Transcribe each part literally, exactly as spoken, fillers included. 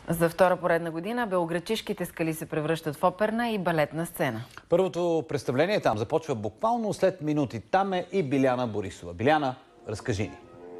За втора поредна година Белоградчишките скали се превръщат в оперна и балетна сцена. Първото представление там започва буквално след минути. Там е и Биляна Борисова. Биляна, разкажи ни.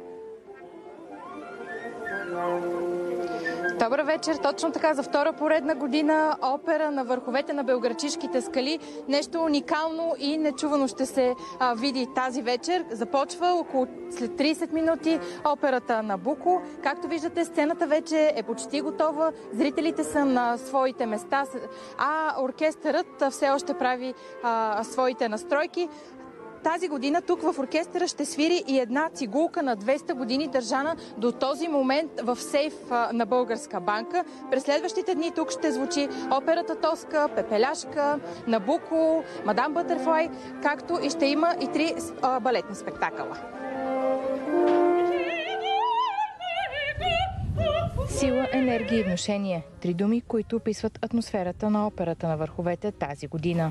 Добър вечер. Точно така, за втора поредна година опера на върховете на Белоградчишките скали. Нещо уникално и нечувано ще се а, види тази вечер. Започва около след трийсет минути операта Набуко. Както виждате, сцената вече е почти готова. Зрителите са на своите места, а оркестърът все още прави а, своите настройки. Тази година тук в оркестъра ще свири и една цигулка на двеста години, държана до този момент в сейф на Българска банка. През следващите дни тук ще звучи операта Тоска, Пепеляшка, Набуко, Мадам Бътърфлай, както и ще има и три а, балетни спектакъла. Сила, енергия и внушение. Три думи, които описват атмосферата на операта на върховете тази година.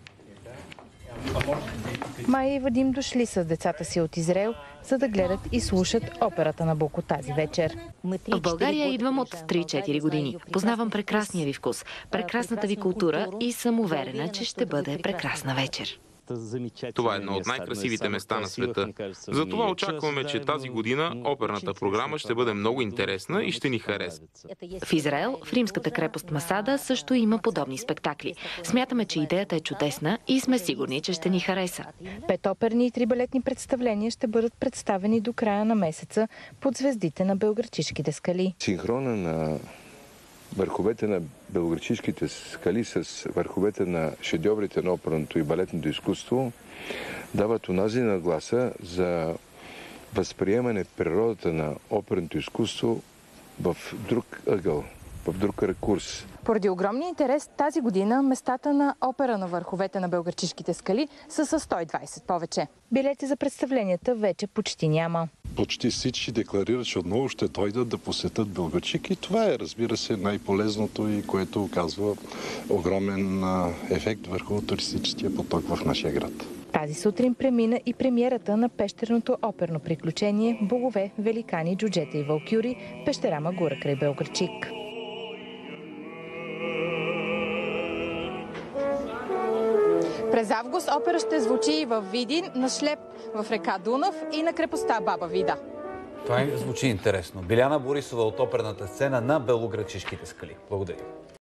Майя и Вадим дошли с децата си от Израел, за да гледат и слушат операта Набуко тази вечер. В България идвам от три-четири години. Познавам прекрасния ви вкус, прекрасната ви култура и съм уверена, че ще бъде прекрасна вечер. Това е едно от най-красивите места на света. Затова очакваме, че тази година оперната програма ще бъде много интересна и ще ни хареса. В Израел, в римската крепост Масада, също има подобни спектакли. Смятаме, че идеята е чудесна и сме сигурни, че ще ни хареса. Пет оперни и три балетни представления ще бъдат представени до края на месеца под звездите на Белоградчишките скали. Синхрона на върховете на Белоградчишките скали с върховете на шедьоврите на оперното и балетното изкуство дават онази нагласа за възприемане природата на оперното изкуство в друг ъгъл, в друг ракурс. Поради огромния интерес тази година местата на опера на върховете на Белоградчишките скали са с сто и двайсет повече. Билети за представленията вече почти няма. Почти всички декларират, че отново ще дойдат да посетят Белоградчик и това е, разбира се, най-полезното и което оказва огромен ефект върху туристическия поток в нашия град. Тази сутрин премина и премиерата на пещерното оперно приключение Богове, великани, джуджета и валкюри, пещера Магура край Белоградчик. През август опера ще звучи и в Видин, на Шлеп в река Дунав и на крепостта Баба Вида. Това звучи интересно. Биляна Борисова от оперната сцена на Белоградчишките скали. Благодаря.